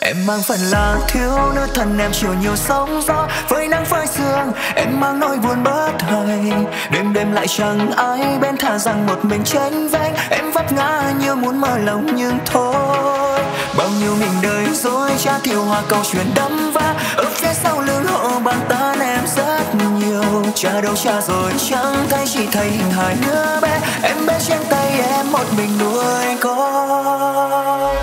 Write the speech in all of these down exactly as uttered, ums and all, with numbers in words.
Em mang phần là thiếu, nữ thần em chịu nhiều sóng gió với nắng phơi sương. Em mang nỗi buồn bất hay, đêm đêm lại chẳng ai bên, thà rằng một mình tranh vênh. Em vấp ngã như muốn mở lòng nhưng thôi, bao nhiêu mình đời dối trá thiêu hoa câu chuyện đẫm vá. Ở phía sau lưng họ bàn tán em rất nhiều, cha đâu cha rồi chẳng thấy, chỉ thấy hình hài đứa bé. Em bé trên tay em một mình nuôi con.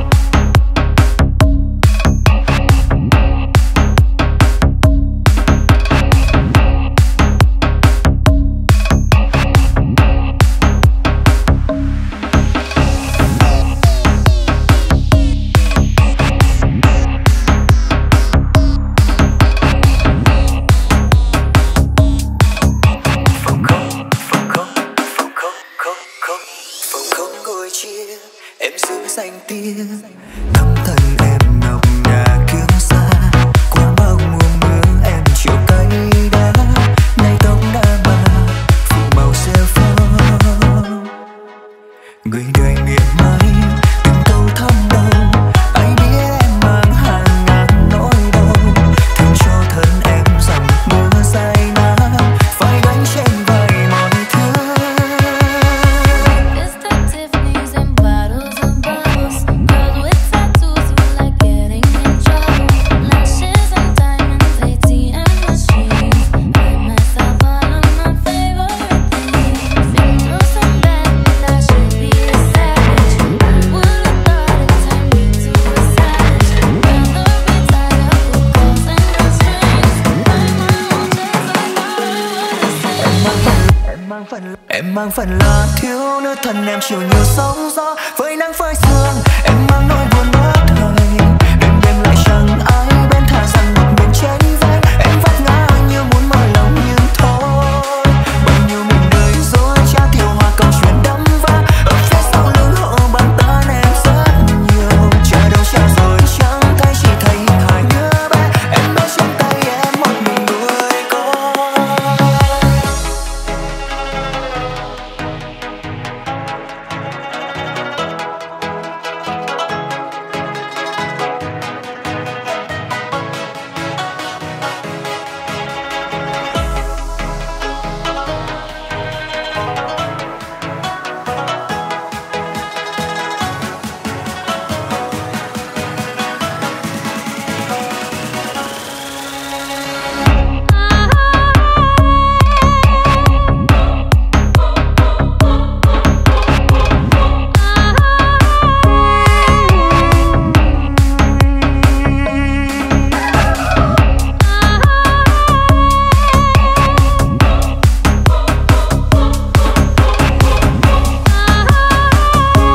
Em giữ danh tiếng tâm thần em ngọc ngà kiếm xa, qua bao mùa mưa em chịu cay đắng. Nay tóc đã bạc phủ màu xe phong, người đời miệt mài từng câu thăm đầu. Ai biết em mang hàng ngàn nỗi đau, thương cho thân em dòng mưa dài nắng, phải gánh trên vai mọi thứ. Em mang phần là thiếu, nữ thần em chịu nhiều sóng gió với nắng phơi sương. Em mang nỗi buồn bất thời, đêm đêm lại chẳng ai bên, thà rằng một mình tranh vênh. Em vấp ngã như muốn mở lòng nhưng thôi, bao nhiêu mình đời dối trá thiêu hoa câu chuyện đẫm vá. Ở phía sau lưng họ bàn tán em rất nhiều, cha đâu cha rồi chẳng thấy, chỉ thấy hình hài đứa bé. Em bé trên tay em một mình nuôi con.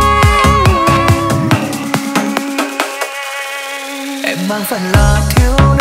Em mang phần là thiếu,